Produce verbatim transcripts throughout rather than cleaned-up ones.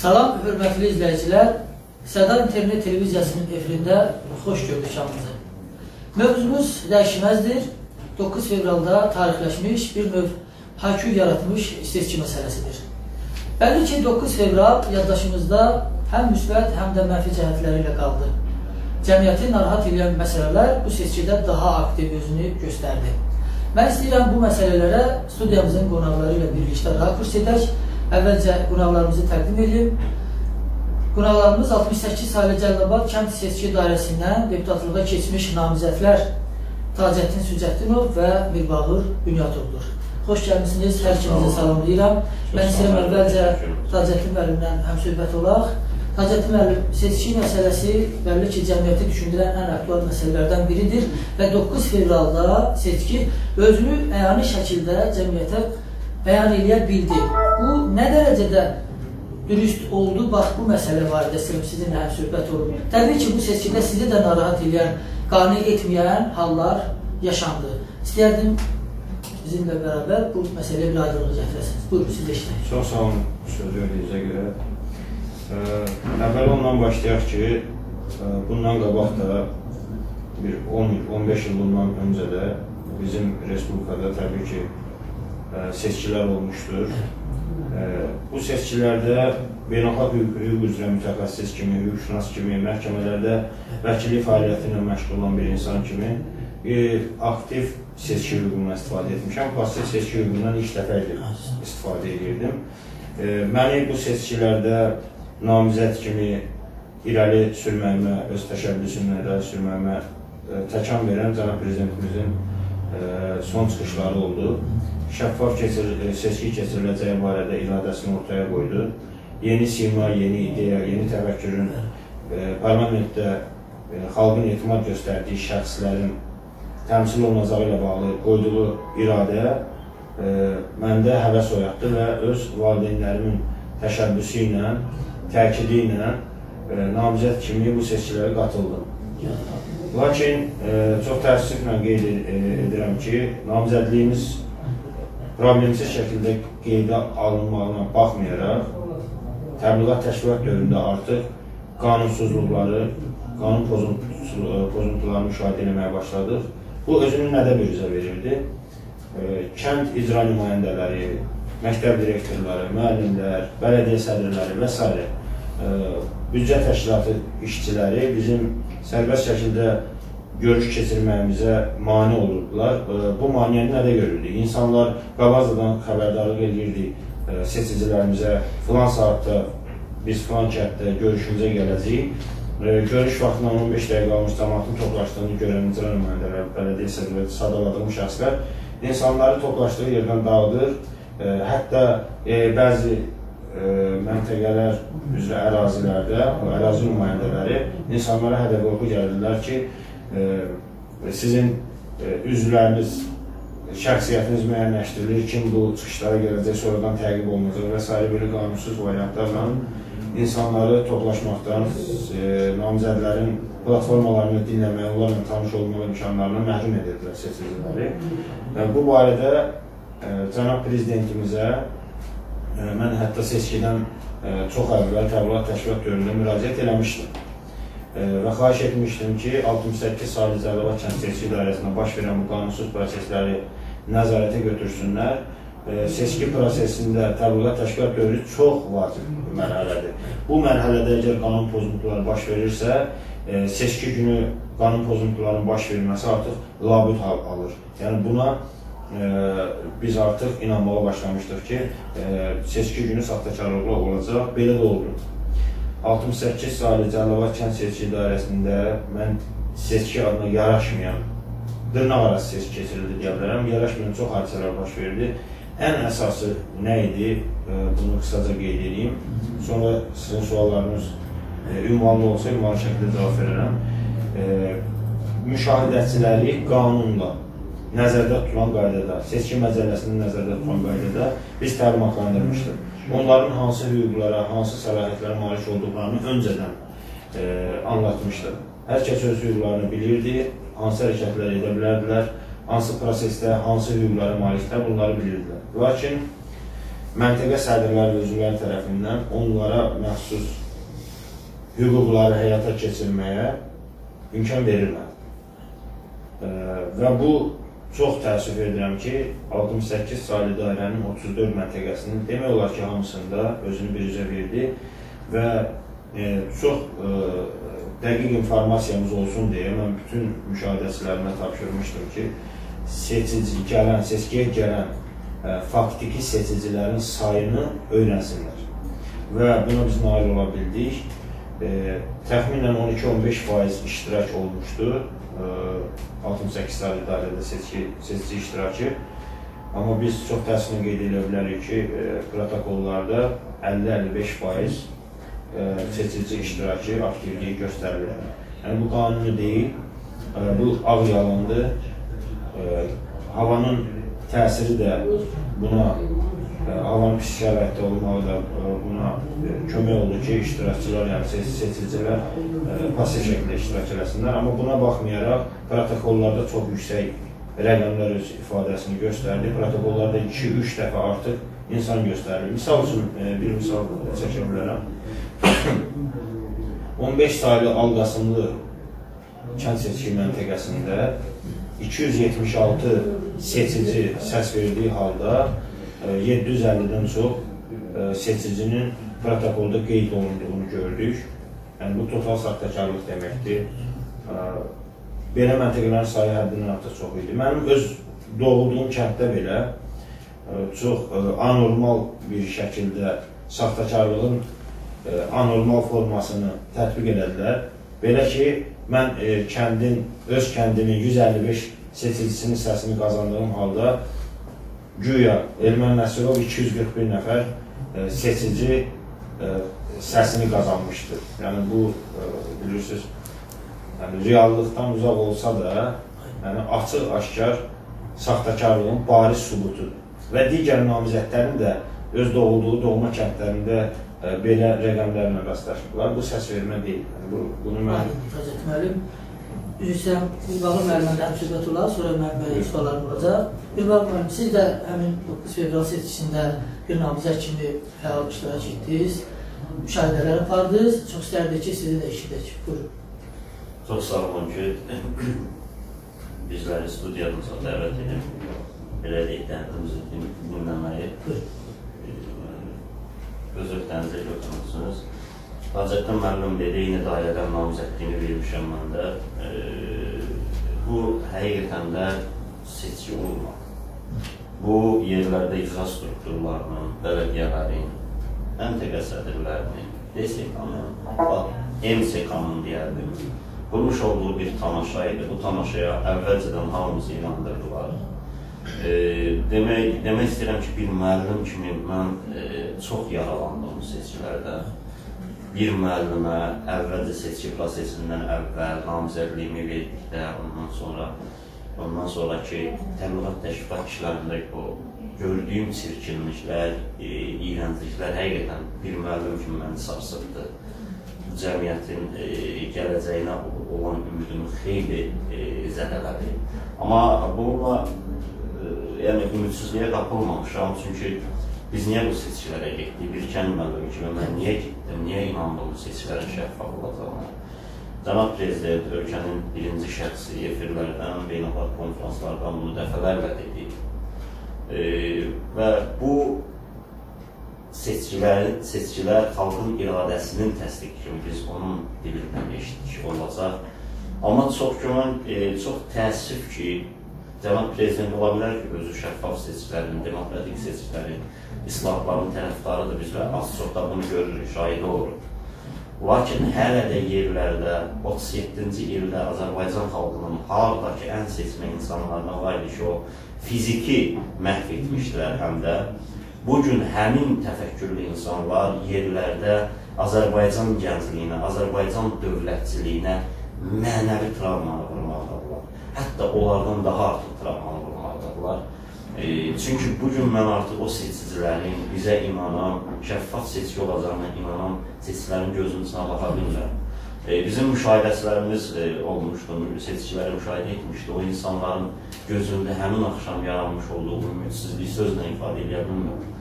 Salam, hörmətli izləyicilər. Səda İnternet Televiziyasının efirində xoş gördük hamınızı. Mövzumuz dəyişməzdir. doqquz fevralda tarixləşmiş bir növ haykü yaratmış seçki məsələsidir. Bəlli ki, doqquz fevral yaddaşımızda həm müsbət, həm də mənfi cəhətləri ilə qaldı. Cəmiyyəti narahat edən məsələlər bu seçkidə daha aktiv özünü göstərdi. Mən istəyirəm bu məsələlərə studiyamızın qonaqları ilə birlikdə rakurs edək. Əvvəlcə qonaqlarımızı təqdim edeyim. Qonaqlarımız altmış səkkiz saylı Cəlilabad kənd seçki dairəsindən deputatlığa keçmiş namizədlər Tacəddin Sücəddinov və Mirbağır Bünyatovdur. Xoş gəlmişsiniz, hər ikinizi salamlayıram. Mən istəyirəm əvvəlcə Tacəddin müəllimlə həmsöhbət olaq. Tacəddin müəllim, seçki məsələsi bəlli ki, cəmiyyəti düşündürən ən aktual məsələlərdən biridir və doqquz fevralda seçki özünü əyani şəkildə cəmiyyətə bəyan edə bildi. Bu nə dərəcədə dürüst oldu? Bax, bu məsələ barədə sizinlə həmsöhbət olub. Təbii ki, bu seçkidə sizi də narahat edən, qane etməyən hallar yaşandı. İstəyərdim bizimlə bərabər bu məsələyə bir aydınlıq gətirəsiniz. Buyurun, siz eşitək. Çox sağ olun sözlüyünüzə görə. Əvvəl ondan başlayaq ki, bundan qabaq da bir on on beş il bundan öncə də bizim Respublikada təbii ki, seçkilər olmuşdur. Bu seçkilərdə beynəlxalq hüquq üzrə mütəxəssis kimi, hüquqşünas kimi, məhkəmələrdə vəkillik fəaliyyəti ilə məşğul olan bir insan kimi aktiv seçki hüququndan istifadə etmişəm. Passiv seçki hüququndan ilk dəfə istifadə edirdim. Məni bu seçkilərdə namizəd kimi irəli sürməyimə, öz təşəbbüsümlə irəli sürməyimə təkan verən cənab prezidentimizin son çıxışları oldu. Şəffaf seçki keçiriləcəyi barədə iradəsini ortaya qoydu. Yeni sima, yeni ideya, yeni təvəkkürün parlamentdə xalqın etimad göstərdiyi şəxslərin təmsil olunacağı ilə bağlı qoyduğu iradə məndə həvəs oyatdı və öz valideynlərimin təşəbbüsü ilə, təkidi ilə namizəd kimi bu seçkilərə qatıldım. Lakin çox təəssüflə qeyd edirəm ki, namizədliyimiz problemsiz şəkildə qeydə alınmağına baxmayaraq, təbliğat təşkilat dövründə artıq qanunsuzluqları, qanun pozuntularını müşahidə etməyə başladıq. Bu özünün nədə bürüzə verirdi? Kənd icra nümayəndələri, məktəb direktorları, müəllimlər, bələdiyyə sədrləri və s. büdcə təşkilatı işçiləri bizim sərbəst şəkildə görüş keçirməyimizə mane olurdular. Bu maniyyəni nədə görürdü? İnsanlar qabaqcadan xəbərdarlıq edirdi seçicilərimizə, filan saatda biz filan kənddə görüşümüzə gələcəyik. Görüş vaxtından on beş dəqiqə qalmış cəmaatın toplaşdığını görən icra nümayəndələri, bələdiyyə sədrləri, sadaladığım şəxslər insanları toplaşdığı yerdən dağıdır. Hətta bəzi məntəqələr üzrə ərazilərdə ərazi nümayəndələri insanlara hədə qorxu gəlirlər ki, sizin üzvləriniz, şəxsiyyətiniz müəyyənləşdirilir, kim bu çıxışlara gələcək, sonradan təqib olunacaq və s. belə qanunsuz variantlarla insanları toplaşmaqdan, namizədlərin platformalarını dinləməyə, onlarla tanış olmalı imkanlarına məhrum edirdilər seçiciləri. Bu barədə cənab prezidentimizə mən hətta seçkidən çox əvvəl təbliğat təşkilat dövründə müraciət eləmişdim və xahiş etmişdim ki, altmış səkkiz saylı Cəlilabad kənd seçki dairəsində baş verən bu qanunsuz prosesləri nəzarətə götürsünlər. Seçki prosesində təbliğat təşkilat dövrü çox vacib mərhələdir. Bu mərhələdə əgər qanun pozuntuları baş verirsə, seçki günü qanun pozuntularının baş verilməsi artıq labüd hal alır. Yəni buna biz artıq inanmağa başlamışdıq ki, seçki günü saxtakarlıqla olacaq. Belə də oldu. altmış səkkiz saylı Cəlilabad kənd seçki dairəsində mən seçki adına yaraşmayan, dırnaq arası seçki keçirildi deyə bilərəm. Yaraşmayan çox hadisələr baş verdi. Ən əsası nə idi? Bunu qısaca qeyd edeyim. Sonra sizin suallarınız ünvanlı olsa, ünvanlı şəkildə cavab verərəm. Müşahidəçiləri qanunla nəzərdə tutulan qaydada, seçki məcəlləsinin nəzərdə tutulan qaydada biz təlimatlandırmışdıq. Onların hansı hüquqlara, hansı səlahiyyətlərə malik olduqlarını öncədən anlatmışdıq. Hər kəs öz hüquqlarını bilirdi, hansı hərəkətlər edə bilərdilər, hansı prosesdə, hansı hüquqlara maliklər bunları bilirdilər. Lakin məntəqə sədrləri və üzvləri tərəfindən onlara məxsus hüquqları həyata keçirməyə imkan verilmədi. Və bu, çox təəssüf edirəm ki, altmış səkkiz saylı dairənin otuz dörd məntəqəsinin demək olar ki, hamısında özünü biruzə verdi və e, çox e, dəqiq informasiyamız olsun deyə mən bütün müşahidəçilərimə tapşırmışdım ki, seçici gələn, seçkiyə gələn e, faktiki seçicilərin sayını öyrənsinlər. Və buna biz nail ola bildik. E, təxminən on iki on beş faiz iştirak olmuşdu. altmış səkkiz saylı dairədə seçki, seçici iştirakı. Amma biz çox təəssüflə qeyd edə bilərik ki, e, protokollarda əlli əlli beş faiz e, seçici iştirakı, aktivliyi göstərilir. Yəni, bu qanuni deyil, e, bu ağ yalandır. E, havanın təsiri də buna, e, havanın pis şəraitdə olmağı da e, buna e, kömək olur ki, iştirakçılar, yəni seçicilər e, pasiv şəkildə iştirak eləsinlər. Amma buna baxmayaraq, protokollarda çox yüksək rəqəmlər öz ifadəsini göstərdi. Protokollarda iki üç dəfə artıq insan göstərilir. Misal üçün, e, bir misal çəkə bilərəm. on beş saylı Alqasımlı kənd seçki məntəqəsində iki yüz yetmiş altı seçici səs verdiyi halda yeddi yüz əllidən çox seçicinin protokolda qeyd olunduğunu gördük. Yəni, bu total saxtakarlıq deməkdir. Belə məntəqələrin sayı həddindən artıq çox idi. Mənim öz doğulduğum kənddə belə çox anormal bir şəkildə saxtakarlığın anormal formasını tətbiq elədilər. Belə ki, mən kəndin, öz kəndimin yüz əlli beş seçicisinin səsini qazandığım halda güya Elmən Nəsirov iki yüz qırx bir nəfər seçici səsini qazanmışdır. Yəni, bu, bilirsiniz, yəni, reallıqdan uzaq olsa da, yəni, açıq-aşkar saxtakarlığın bariz sübutudur. Və digər namizədlərin də öz doğulduğu doğma kəndlərində belə rəqəmlərlə rastlaşırlar. Bu səs vermə deyil. Yəni, bunu mən... Hacət müəllim, üzrsən, Bilbağlı müəllimdən söhbət olar, sonra mənim suallarım olacaq. Bilbağlı müəllim, siz də həmin doqquz fevral seçkisində bir namizəd kimi fəal iştirak etdiniz, müşahidələr apardınız. Çox istərdik ki, sizi də eşidək. Buyurun. Çox sağ olun ki, bizləri studiyanıza dəvət edib, belə deyək, dərdimizi dinləməyi öz öhdənizə götürmüşsünüz. Hacəttin müəllim dedi, eyni dairədən namizədliyini vermişəm mən də. Bu, həqiqətən də seçki olmadı. Bu, yerlərdə icra strukturlarının, bələdiyyələrin, məntəqə sədrlərinin, D S K-nın, M S K-nın deyərdim, qurmuş olduğu bir tamaşa idi. Bu tamaşaya əvvəlcədən hamımızı inandırdılar. Demək istəyirəm ki, bir müəllim kimi mən çox yaralandım bu seçkilərdə. Bir müəllimə əvvəlcə seçki prosesindən əvvəl namizədliyimi verdikdə, ondan sonra ondan sonraki təbliğat təşviqat işlərində o gördüyüm çirkinliklər, iyrəncliklər həqiqətən bir müəllim kimi məni sarsıtdı. Cəmiyyətin gələcəyinə olan ümidimi xeyli zədələdi. Amma bununla ümidsizliyə qapılmamışam, çünki biz niyə bu seçkilərə getdik? Bir kənd müəllimi kimi mən niyə getdim, niyə inandım bu seçkilərin şəffaf olacağına? Cənab Prezident ölkənin birinci şəxsi efirlərdən, beynəlxalq konferanslardan bunu dəfələrlə dedi. Və bu seçkilər, seçkilər xalqın iradəsinin təsdiqi kimi biz onun dilindən eşitdik olacaq. Amma çox güman, çox təəssüf ki, Cənab Prezident ola bilər ki, özü şəffaf seçkilərin, demokratik seçkilərin, islahların tərəfdarıdır, biz və az çox da bunu görürük, şahidi oluruq. Lakin hələ də yerlərdə, otuz yeddinci ildə Azərbaycan xalqının hardakı ən seçmə insanlarına var idi ki, o fiziki məhv etmişdilər həm də. Bugün həmin təfəkkürlü insanlar yerlərdə Azərbaycan gəncliyinə, Azərbaycan dövlətçiliyinə mənəvi travmanı vurmaqdadırlar. Hətta onlardan daha artıq travmanı vurmaqdadırlar. Çünki bugün mən artıq o seçicilərin bizə inanan, şəffaf seçki olacağına inanan seçicilərin gözünün içinə baxa bilmirəm. Bizim müşahidəçilərimiz olmuşdu, seçiciləri müşahidə etmişdi. O insanların gözündə həmin axşam yaranmış olduğu ümidsizliyi sözlə ifadə edə bilmirəm.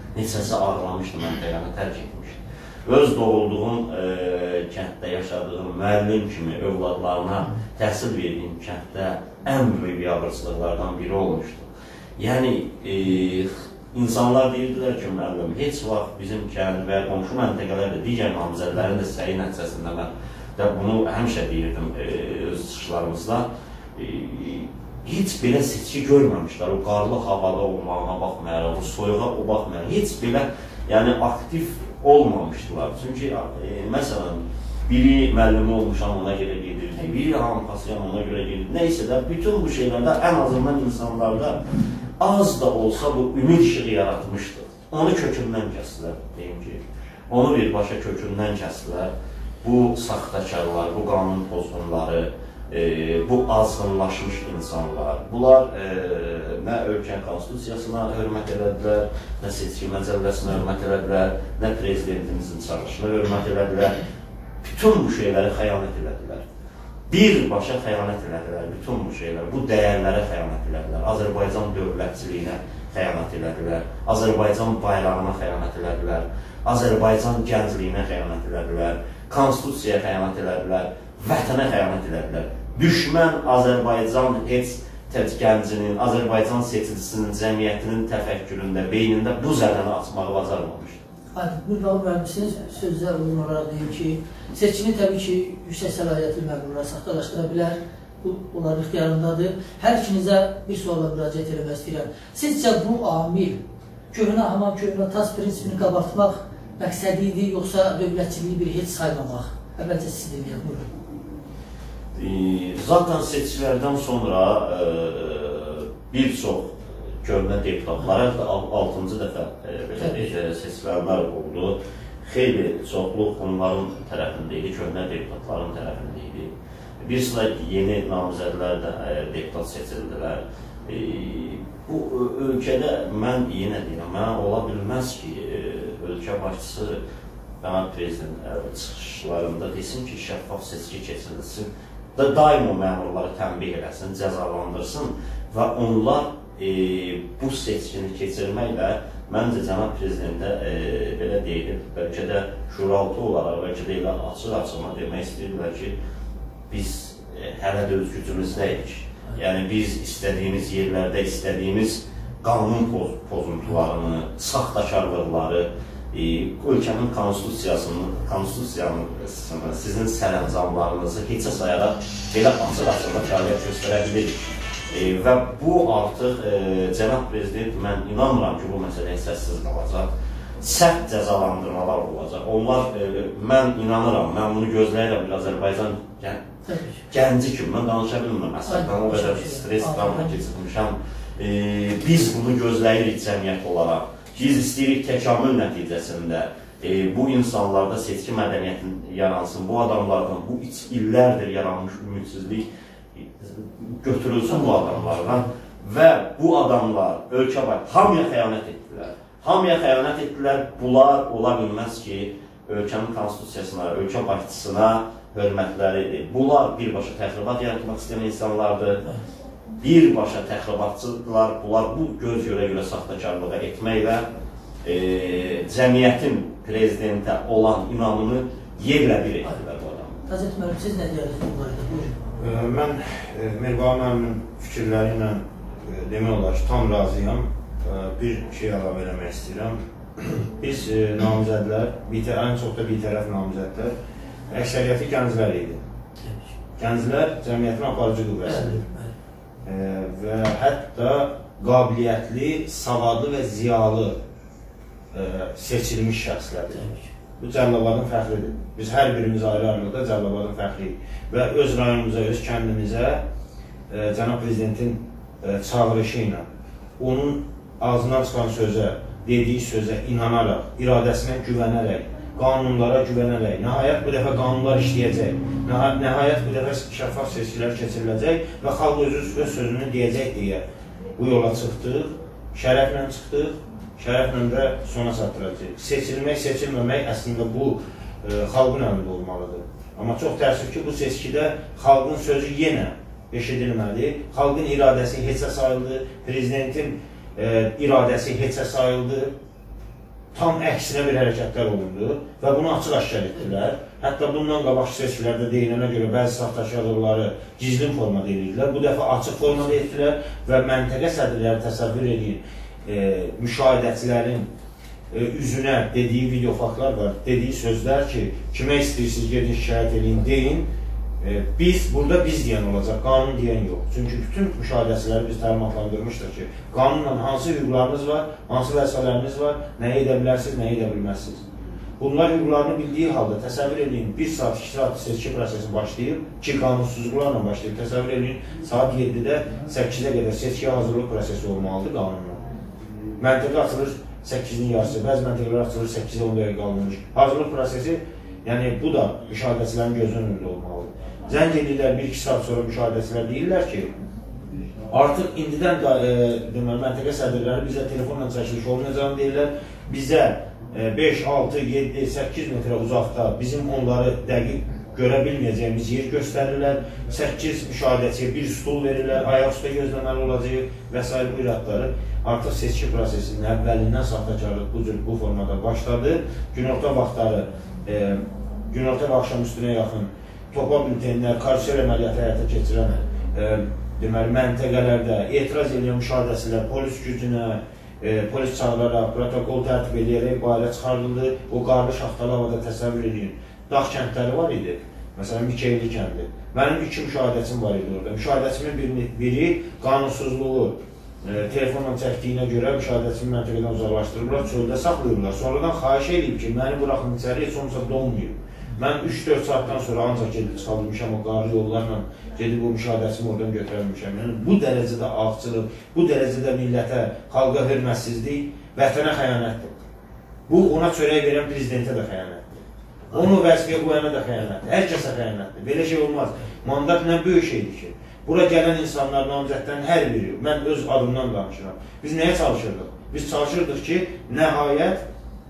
neçəsi ağlamışdı, məntəqəni tərk etmişdi. Öz doğulduğum e, kənddə yaşadığım müəllim kimi övladlarına təhsil verdiyim kənddə ən böyük biabırçılıqlardan biri olmuşdu. Yəni, e, insanlar deyirdilər ki, müəllim, heç vaxt bizim kənd və qonşu məntəqələrdə digər namizədlərin də səyi nəticəsində mən də bunu həmişə deyirdim e, öz çıxışlarımızda. E, heç belə seçki görməmişlər, o qarlı havada olmağına baxmayaraq, o soyuğa o baxmayaraq, heç belə yəni, aktiv olmamışdılar. Çünki, e, məsələn, biri müəllimi olmuşam, ona görə gedirdi, biri hamkasıyam, ona görə gedirdi. Neysə də, bütün bu şeylərdə ən azından insanlarda az da olsa bu ümid işığı yaratmışdı. Onu kökündən kəsdilər, deyim ki. Onu birbaşa kökündən kəsdilər. Bu saxtakarlar, bu qanun pozğunları, e, bu azğınlaşmış insanlar, bunlar e, nə ölkə konstitusiyasına hörmət elədilər, nə seçki məcəlləsinə hörmət elədilər, nə prezidentimizin çağırışına hörmət elədilər. Bütün bu şeyləri xəyanət elədilər. Birbaşa xəyanət elədilər, bütün bu şeylər, bu dəyərlərə xəyanət elədilər. Azərbaycan dövlətçiliyinə xəyanət elədilər, Azərbaycan bayrağına xəyanət elədilər, Azərbaycan gəncliyinə xəyanət elədilər, konstitusiyaya xəyanət elədilər, vətənə xəyanət elədilər. Düşmən Azərbaycan heç tək gəncinin, Azərbaycan seçicisinin, cəmiyyətinin təfəkküründə, beynində bu zədəni açmağı bacarmamışdır. Mürbağ müəllimsiniz, sözlər uyğun olaraq deyim ki, seçkini təbii ki, yüksək səlahiyyətli məmurlar saxtalaşdıra bilər, bu onların ixtiyarındadır. Hər ikinizə bir suala müraciət eləmək istəyirəm. Sizcə bu amil köhnə hamam, köhnə tas prinsipini qabartmaq məqsədi idi, yoxsa dövlətçiliyi bir heç saymamaq? Əvvəlcə siz deməyək, buyurun. Zaten seçkilərdən sonra bir çox köhnə deputatlar, hətta altıncı dəfə seçkilərlər oldu. Xeyli çoxluq onların tərəfində idi, köhnə deputatların tərəfində idi. Bir sıra yeni namizədlər də deputat seçildilər. Bu ölkədə mən yenə deyirəm, mənə ola bilməz ki, ölkə başçısı Cənab Prezident çıxışlarında desin ki, şəffaf seçki keçirilsin və daim o məmurları tənbih eləsin, cəzalandırsın və onlar e, bu seçkini keçirməklə məncə Cənab Prezidentə e, belə deyilir, bəlkə də şuraltı olaraq, bəlkə də elə açıq-açığına demək istəyirlər ki, biz e, hələ də öz gücümüzdəyik. Yəni biz istədiyimiz yerlərdə istədiyimiz qanun poz pozuntularını, saxtakarlıqları, e, ölkənin konstitusiyasını, konstitusiyanı, sizin sərəncamlarınızı heçə sayaraq belə açıq-açığına fəaliyyət göstərə bilirik. E, və bu artıq e, Cənab Prezident, mən inanmıram ki, bu məsələyə səssiz qalacaq. Sərt cəzalandırmalar olacaq. Onlar, e, mən inanıram, mən bunu gözləyirəm bir Azərbaycan gən, gənci kimi, mən danışa bilmirəm. Əsərdən o qədər stres qanuna keçirmişəm. E, biz bunu gözləyirik cəmiyyət olaraq. Biz istəyirik təkamül nəticəsində e, bu insanlarda seçki mədəniyyətinin yaransın, bu adamlardan, bu illərdir yaranmış ümidsizlik götürülsün bu adamlardan və bu adamlar ölkə var, hamıya xəyanət etdilər. Hamıya xəyanət etdilər, bunlar ola bilməz ki, ölkənin konstitusiyasına, ölkə başçısına hörmətləridir. Bunlar birbaşa təxribat yaratmaq istəyən insanlardır, birbaşa təxribatçıdırlar, bunlar bu göz görə-görə saxtakarlığa etməklə e, cəmiyyətin prezidentə olan inamını yerlə bir etdilər bu adamı. Hazret Müəllim, siz nə deyirsiniz bu barədə? Buyurun. Mən Mirbağ müəllimin fikirləri ilə demək olar ki, tam razıyam. Bir şey əlavə eləmək istəyirəm. Biz namizədlər, ən çox da bir tərəf namizədlər, əksəriyyəti gənclər idi. Gənclər cəmiyyətin aparıcı qüvvəsidir. Və hətta qabiliyyətli, savadlı və ziyalı seçilmiş şəxslərdir. Bu Cəlilabadın fəxridir. Biz hər birimiz ayrı-ayrılıqda Cəlilabadın fəxriyik. Və öz rayonumuza, öz kəndimizə e, Cənab Prezidentin e, çağırışı ilə, onun ağzından çıxan sözə, dediyi sözə inanaraq, iradəsinə güvənərək, qanunlara güvənərək, nəhayət bu dəfə qanunlar işləyəcək, nəhayət bu dəfə şəffaf seçkilər keçiriləcək və xalq öz, öz sözünü deyəcək deyə bu yola çıxdıq, şərəflə çıxdıq, şərəflə də sona çatdıracaq. Seçilmək, seçilməmək əslində bu e, xalqın əlində olmalıdır. Amma çox təəssüf ki, bu seçkidə xalqın sözü yenə eşidilmədi. Xalqın iradəsi heçə sayıldı, prezidentin e, iradəsi heçə sayıldı tam əksinə bir hərəkətlər olundu və bunu açıq-aşkar etdilər. Hətta bundan qabaq seçkilərdə deyilənə görə bəzi saxtaşadırları gizlin formada edirdilər. Bu dəfə açıq formada etdilər və məntəqə sədrləri təsəvvür edin, e, müşahidəçilərin e, üzünə dediyi video faktlar var, dediyi sözlər ki, kimə istəyirsiniz gedin şikayət edin, deyin. E, biz, burada biz deyən olacaq, qanun deyən yox. Çünki bütün müşahidəçiləri biz təlimatlandırmışdır ki, qanunla hansı hüquqlarınız var, hansı vəzifələriniz var, nə edə bilərsiniz, nə edə bilməzsiniz. Bunlar hüquqlarını bildiyi halda təsəvvür edin, bir saat, iki saat seçki prosesi başlayıb, ki, qanunsuzluqlarla başlayıb, təsəvvür edin, saat yeddidə səkkizə qədər seçkiyə hazırlıq prosesi olmalıdır qanunla. Məntəqə açılır səkkizin yarısı, bəzi məntəqələr açılır səkkizə on dəqiqə qalmış. Hazırlıq prosesi, yəni bu da müşahidəçilərin gözünün önündə olmalıdır. Zəng edirlər, bir iki saat sonra müşahidəçilər deyirlər ki, artıq indidən da, e, deməli, məntəqə sədrləri bizə telefonla çəkiliş olmayacağını deyirlər, bizə beş, altı, yeddi, səkkiz metrə uzaqda bizim onları dəqiq görə bilməyəcəyimiz yer göstərirlər, səkkiz müşahidəçiyə bir stul verirlər, ayaq üstə gözləməli olacaq və s. bu iradları. Artıq seçki prosesinin əvvəlindən saxtakarlıq bu cür bu formada başladı. Günorta vaxtları, e, günorta və axşam üstünə yaxın topa bültenlər, karusel əməliyyatı həyata keçirən e, deməli, məntəqələrdə etiraz edən müşahidəçilər polis gücünə, E, polis çağıraraq, protokol tərtib edərək bayıra çıxarıldı. O qarlı şaxtalı havada təsəvvür edin. Dağ kəndləri var idi. Məsələn, Mikeyli kəndi. Mənim iki müşahidəçim var idi orada. Müşahidəçimin biri, biri qanunsuzluğu e, telefonla çəkdiyinə görə müşahidəçimi məntəqədən uzaqlaşdırırlar, çöldə saxlayırlar. Sonradan xahiş edib ki, məni buraxın içəri, heç olmasa donmayıb. Mən üç dörd saatdan sonra ancaq gedib çıxabilmişəm o qarlı yollarla, gedib o müşahidəsimi oradan götürəbilmişəm. Yəni, bu dərəcədə ağçılıq, bu dərəcədə millətə, xalqa hörmətsizlik, vətənə xəyanətdir. Bu, ona çörək verən prezidentə də xəyanətdir. Onu vəzifəyə qoyana da xəyanətdir. Hər kəsə xəyanətdir. Belə şey olmaz. Mandat nə böyük şeydir ki, bura gələn insanlar namizədlərin hər biri, mən öz adımdan danışıram. Biz nəyə çalışırdıq? Biz çalışırdıq ki, nəhayət,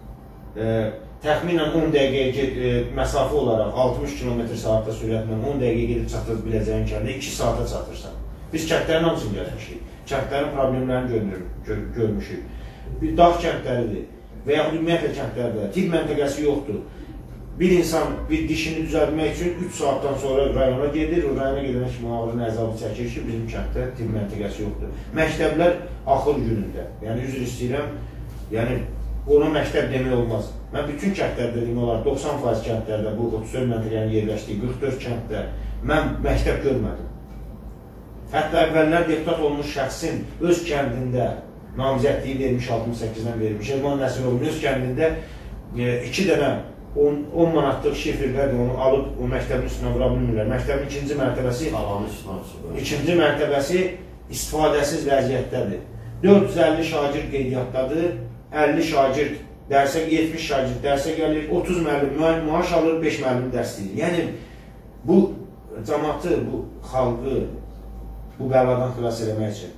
e, təxminən on dəqiqəyə e, məsafə olaraq altmış kilometr saatda sürətlə on dəqiqəyə gedib çatır biləcəyin kəndə iki saata çatırsan. Biz kəndlərin hamısını gəlmişik. Kəndlərin problemlərini görmür, gör, görmüşük. Bir dağ kəndləridir və yaxud ümumiyyətlə kəndlərdə tibb məntəqəsi yoxdur. Bir insan bir dişini düzəltmək üçün üç saatdan sonra rayona gedir, o rayona gedəmək kimi ağrını əzabı çəkir ki, bizim kənddə tibb məntəqəsi yoxdur. Məktəblər axır günündə, yəni üzr istəyirəm, yəni ona məktəb demək olmaz. Mən bütün kəndlərdə demək olar, doxsan faiz kəndlərdə, bu otuz dörd məntəqənin yerləşdiyi qırx dörd kənddə mən məktəb görmədim. Hətta əvvəllər deputat olmuş şəxsin öz kəndində namizədliyi vermiş, altmış səkkizdən vermiş, Elman Nəsirovun öz kəndində e, iki dənə on manatlıq şifrlər onu alıb o məktəbin üstünə vura bilmirlər. Məktəbin ikinci mərtəbəsi, ikinci mərtəbəsi istifadəsiz vəziyyətdədir. dörd yüz əlli şagird qeydiyyatdadır, əlli şagird dərsə, yetmiş şagird dərsə gəlir, otuz müəllim maaş alır, beş müəllim dərs deyir. Yəni, bu cəmatı, bu xalqı bu bəladan xilas eləmək üçün,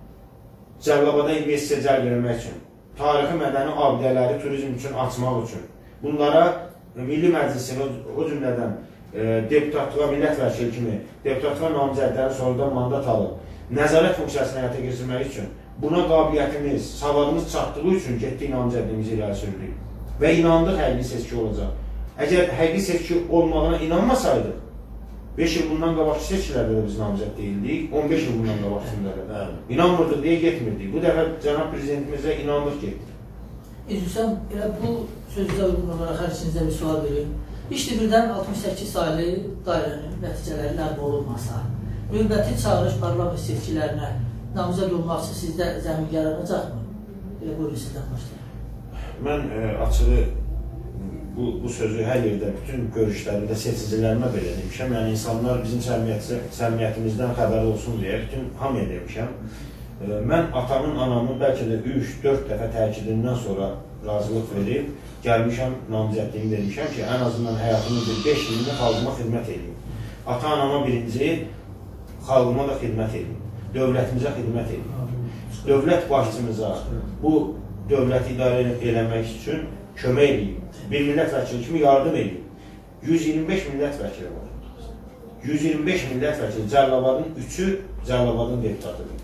Cəllabada investisiya cəlb eləmək üçün, tarixi mədəni abidələri turizm üçün açmaq üçün, bunlara Milli Məclisin, o cümlədən e, deputatlığa, millət vəkili kimi deputatlığa namizədləri sonradan mandat alıb, nəzarət funksiyasını həyata keçirmək üçün, buna qabiliyyətimiz, savadımız çatdığı üçün getdik namizədliyimizi irəli sürdük və inandıq həqiqi seçki olacaq. Əgər həqiqi seçki olmağına inanmasaydıq, beş il bundan qabaqki seçkilərdə də biz namizəd deyildik, on beş il bundan qabaqsında da. İnanmırdıq deyə getmirdik. Bu dəfə cənab prezidentimizə inanlıq getdik. İzləyirəm, elə bu sözünüzə uyğun olaraq hər ikinizə bir sual verim. İşte birdən altmış səkkiz saylı dairənin nəticələri ləğv olunmasa, növbəti çağırış parlament seçkilərinə namizəd olmaq üçün sizdə zəmin yaranacaqmı? Elə buyurun sizdən başlayın. Mən e, açığı bu, bu sözü hər yerdə, bütün görüşlərimdə seçicilərimə belə demişəm. Yəni insanlar bizim səmimiyyətimizdən xəbər olsun deyə bütün hamıya demişəm. E, mən atamın, anamın bəlkə də üç dörd dəfə təkidindən sonra razılıq verib, gəlmişəm, namizədliyimi vermişəm ki, ən azından həyatımın bir beş ilində xalqıma xidmət edeyim. Ata-anama birinci, xalqıma da xidmət edeyim. Dövlətimizə xidmət edin. Dövlət başçımıza bu dövləti idarə eləmək üçün kömək edin. Bir millət vəkili kimi yardım edin. yüz iyirmi beş millət vəkili var. yüz iyirmi beş millət vəkili, Cəllabadın üçü Cəllabadın deputatıdır.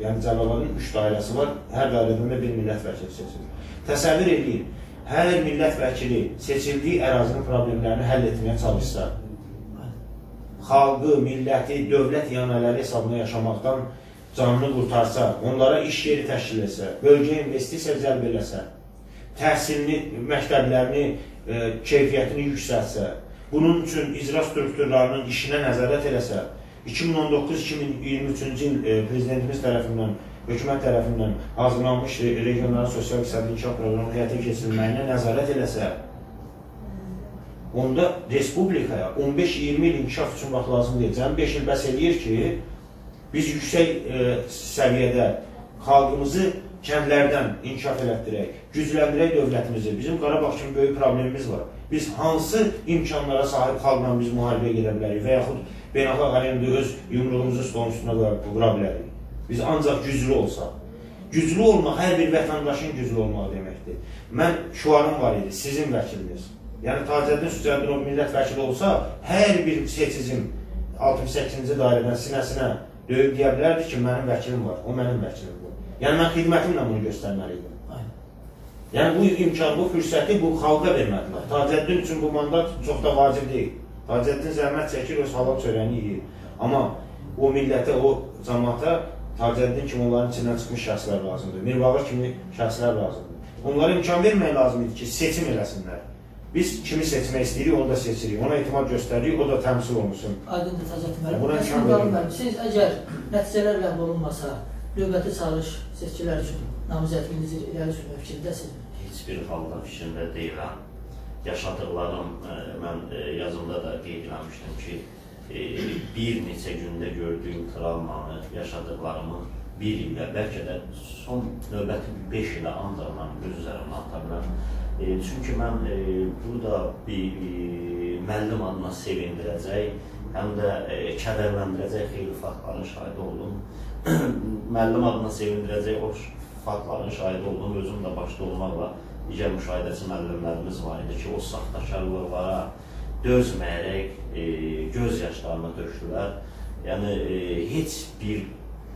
Yəni Cəlilabadın üç dairəsi var, hər dairədən də bir millət vəkili seçilir. Təsəvvür edin, hər millət vəkili seçildiyi ərazinin problemlərini həll etməyə çalışsa, xalqı, milləti, dövlət yanələri hesabına yaşamaqdan canını qurtarsa, onlara iş yeri təşkil etsə, bölgəyə investisiya cəlb eləsə, təhsilini, məktəblərini, e, keyfiyyətini yüksəltsə, bunun üçün icra strukturlarının işinə nəzarət eləsə, iki min on doqquz iki min iyirmi üçüncü il e, prezidentimiz tərəfindən, hökumət tərəfindən hazırlanmış regionların sosial-iqtisadi inkişaf proqramı həyata keçirilməyinə nəzarət eləsə, onda respublikaya on beş iyirmi il inkişaf üçün vaxt lazım deyil. Cəmi beş il bəs eləyir ki, biz yüksək e, səviyyədə xalqımızı kəndlərdən inkişaf elətdirək, gücləndirək dövlətimizi. Bizim Qarabağ kimi böyük problemimiz var. Biz hansı imkanlara sahib xalqla biz müharibəyə gedə bilərik və yaxud beynəlxalq arenada öz yumruğumuzu stolun üstünə qura bilərik. Biz ancaq güclü olsaq. Güclü olmaq hər bir vətəndaşın güclü olmağı deməkdir. Mən şüarım var idi, sizin vəkiliniz. Yəni Tacəddin Sücəddinov millət vəkili olsa, hər bir seçicim altmış səkkizinci dairədən sinəsinə döyüb deyə bilərdi ki, mənim vəkilim var, o mənim vəkilimdir. Yəni mən xidmətimlə bunu göstərməliydim. Yəni bu imkan, bu fürsəti bu xalqa vermədilər. Tacəddin üçün bu mandat çox da vacib deyil. Tacəddin zəhmət çəkir, öz halal çörəyini yiyir. Amma o millətə, o cəmaata Tacəddin kimi onların içindən çıxmış şəxslər lazımdır. Mirbağır kimi şəxslər lazımdır. Onlara imkan vermək lazım idi ki, seçim eləsinlər. Biz kimi seçmək istəyirik, onu da seçirik. Ona etimad göstəririk, o da təmsil olunsun. Aydındır Tacəddin müəllim. Siz əgər nəticələr ləğv olunmasa, növbəti çağırış seçkilər üçün namizədliyinizi irəli sürmək fikrindəsiniz? Heç bir halda fikrində deyiləm. Yaşadıqlarım, mən yazımda da qeyd eləmişdim ki, bir neçə gündə gördüyüm travmanı, yaşadıqlarımı bir ildə, bəlkə də son növbəti beş ilə ancaq mən öz üzərimə ata biləm. Çünki mən burada bir müəllim adına sevindirəcək, həm də kədərləndirəcək xeyli faktların şahidi oldum. Müəllim adına sevindirəcək o faktların şahidi oldum. Özüm də başda olmaqla digər müşahidəçi müəllimlərimiz var idi ki, o saxtakarlıqlara dözməyərək göz yaşlarına döşdülər. Yəni, heç bir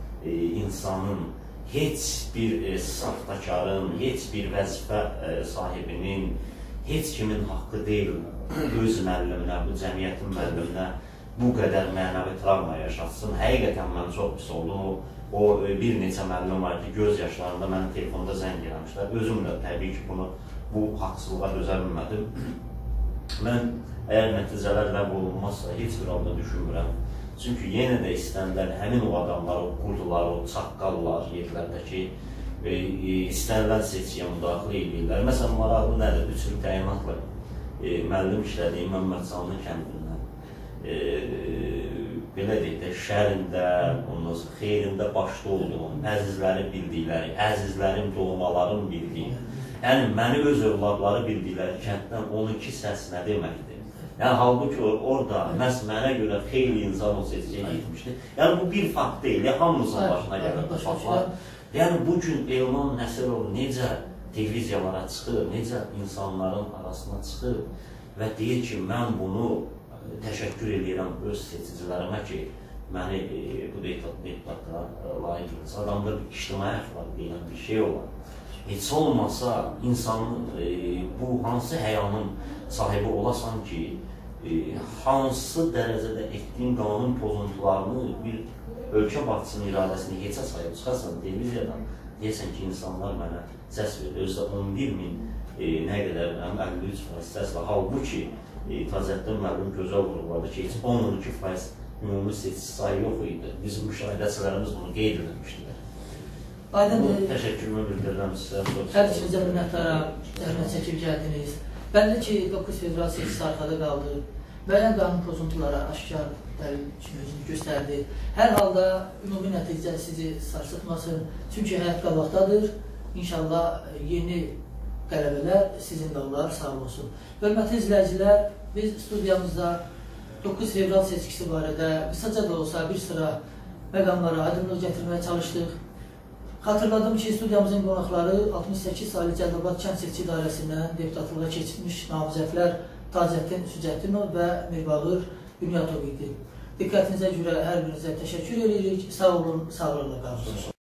insanın, heç bir saxtakarın, heç bir vəzifə sahibinin, heç kimin haqqı deyil öz müəlliminə, bu cəmiyyətin müəlliminə bu qədər mənəvi travma yaşatsın. Həqiqətən mən çox pis oldum. O bir neçə müəllim var ki, göz yaşlarında mənə telefonda zəng eləmişlər. Özüm də təbii ki, bunu bu haqsızlığa dözə bilmədim. Mən əgər nəticələr ləğv olunmazsa, heç bir halda düşünmürəm. Çünki yenə də istənilən həmin o adamlar, o qurdular, o çaqqallar yerlərdəki istənilən seçiyə müdaxilə edirlər. Məsələn, maraqlı nədir? Üç il təyinatla müəllim işlədiyim Məmmədcanlı kəndindən belə deyək də, şərində, xeyrində başda olduğum, əzizləri bildikləri, əzizlərim, doğmalarım bildiyi, yəni məni öz övladları bildikləri kənddən on iki səs nə deməkdir? Yəni, halbuki orada məhz mənə görə xeyli insan o seçkiyə gitmişdir. Yəni, bu bir fakt deyil, hamımızın başına gələn faktlar. Yəni, bugün Elman Nəsirov necə televiziyalara çıxır, necə insanların arasına çıxır və deyir ki, mən bunu təşəkkür edirəm öz seçicilərimə ki, məni bu deputatlara layiq insan. Adamda bir ictimai əxlaq deyilən bir şey olar. Heç olmasa, insanın bu hansı həyanın sahibi olasan ki, hansı dərəcədə etdiyin qanun pozuntularını bir ölkə başçısının iradəsini heçə sayıb çıxarsan televiziyadan, deyəsən ki, insanlar mənə səs verir. Özdə on bir min nə qədər, əlli üç faiz səslə. Halbuki Tacəddin müəllim gözəl vurğuladı ki, heç on on iki faiz ümumi seçici sayı yox idi. Bizim müşahidəçilərimiz bunu qeyd edilmişdilər. Təşəkkürümü bildirirəm sizə. Hər ikinizə minnətlara zəhmət çəkib gəldiniz. Bəlli ki, doqquz fevral seçkisi arxada qaldı. Müəyyən qanun pozuntulara aşkar dəlil kimi özünü göstərdi. Hər halda ümumi nəticə sizi sarsıtmasın. Çünki həyat qabaqdadır. İnşallah yeni qələbələr sizin də olar, sağ olsun. Hörmətli izləyicilər, biz studiyamızda doqquz fevral seçkisi barədə qısaca da olsa bir sıra məqamlara aydınlıq gətirməyə çalışdıq. Xatırladım ki, studiyamızın qonaqları altmış səkkiz saylı Cəlilabad kənd seçki dairəsindən deputatlığa keçmiş namizədlər Tacəddin Sücəddinov və Mirbağır Bünyatov idi. Diqqətinizə görə hər birinizə təşəkkür edirik. Sağ olun, sağlıqla qalın.